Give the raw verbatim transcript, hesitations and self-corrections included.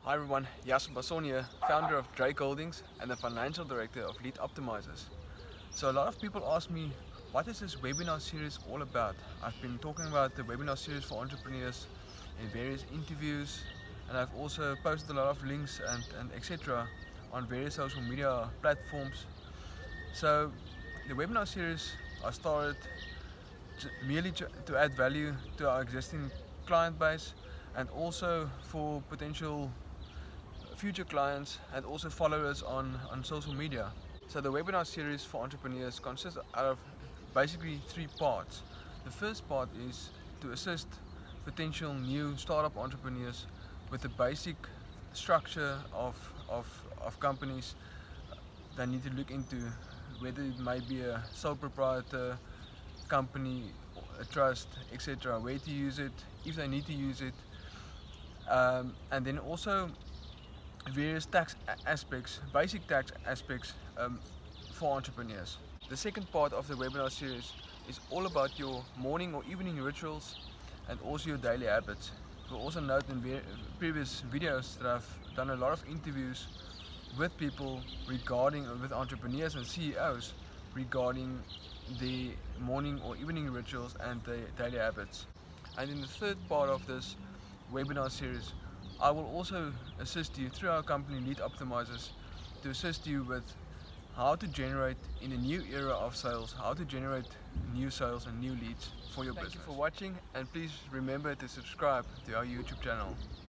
Hi everyone, Jasper Basson here, founder of Drake Holdings and the financial director of Lead Optimizers. So a lot of people ask me, what is this webinar series all about? I've been talking about the webinar series for entrepreneurs in various interviews, and I've also posted a lot of links and, and et cetera on various social media platforms. So the webinar series I started merely to, to add value to our existing client base and also for potential future clients and also followers on, on social media. So the webinar series for entrepreneurs consists out of basically three parts. The first part is to assist potential new startup entrepreneurs with the basic structure of, of, of companies they need to look into, whether it may be a sole proprietor company, a trust, et cetera, where to use it, if they need to use it, um, and then also various tax aspects, basic tax aspects um, for entrepreneurs. The second part of the webinar series is all about your morning or evening rituals and also your daily habits. You'll also note in previous videos that I've done a lot of interviews with people regarding, with entrepreneurs and C E Os regarding the morning or evening rituals and the daily habits. And in the third part of this webinar series, I will also assist you through our company Lead Optimizers to assist you with how to generate in a new era of sales, how to generate new sales and new leads for your business. Thank you for watching, and please remember to subscribe to our YouTube channel.